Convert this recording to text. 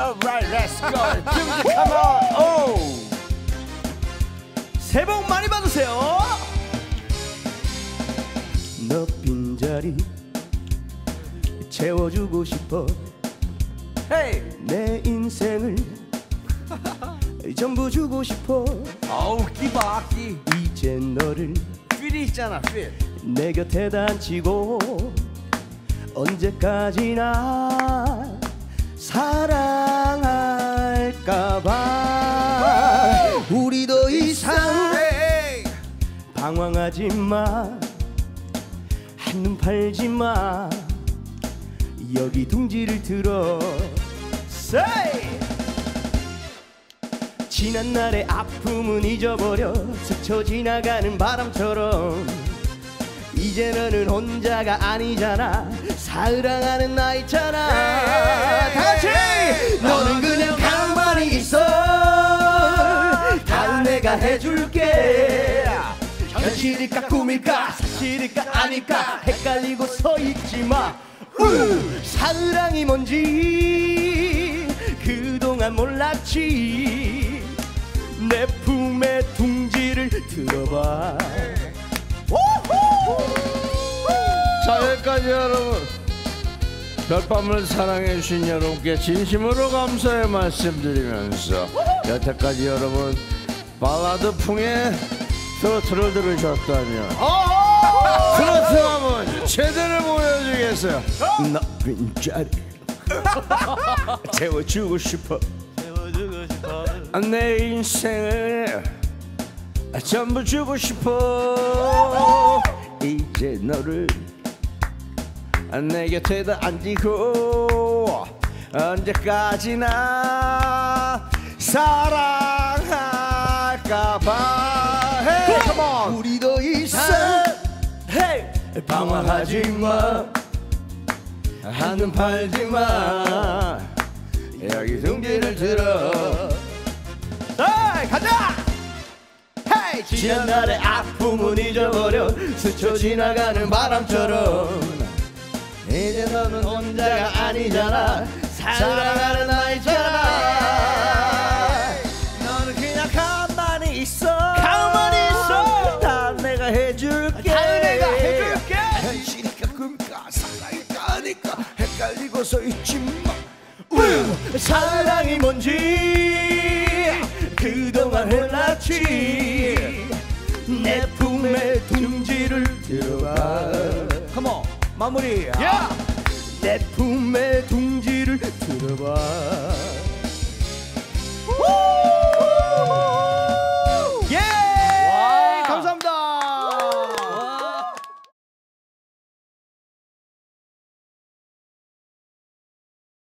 Alright, let's go. Come on. Oh. 새해 복 많이 받으세요. 너 빈자리 채워주고 싶어. Hey. 내 인생을 전부 주고 싶어. 어우 끼봐 끼. 이제 너를 필이 있잖아 필. 내 곁에다 앉히고 언제까지나 사랑할까봐. 우리 더 이상 방황하지 마. 한눈 팔지 마. 여기 둥지를 들어. Say. 지난 날의 아픔은 잊어버려. 스쳐 지나가는 바람처럼. 이제 너는 혼자가 아니잖아. 사랑하는 나 있잖아. 다같이 너는 그냥 가만히 있어. 다 내가 해줄게. 현실일까 꿈일까 사실일까 아닐까 헷갈리고 서 있지마. 사랑이 뭔지 그동안 몰랐지. 내 품에 둥지를 들어봐. 자, 여기까지 여러분. 별밤을 사랑해주신 여러분께 진심으로 감사의 말씀드리면서 여태까지 여러분 발라드풍의 트로트를 들으셨다면 트로트 한번 제대로 보여주겠어요. 나 빈자리 채워주고 싶어. 내 인생을 전부 주고 싶어. 이제 너를 내 곁에다 앉히고 언제까지나 사랑할까봐. Hey, come on. 우리 더 이상 Hey, 방황하지 마. 한눈 팔지 마. 여기 둥지를 들어. 에이 가자. 헤이! 지난 날의 아픔은 잊어버려. 스쳐 지나가는 바람처럼. 이제 너는 혼자가 아니잖아. 사랑하는 나 있잖아. 너는 그냥 가만히 있어. 가만히 있어. 다 내가 해줄게. 다 내가 해줄게. 현실이니까 꿈까 사랑일까 아닐까 헷갈리고 서 있지 마. 사랑이 뭔지 그동안 몰랐지. 내 품에 둥지를 들어봐. Come on. 마무리. 내 품에 둥지를 들어봐.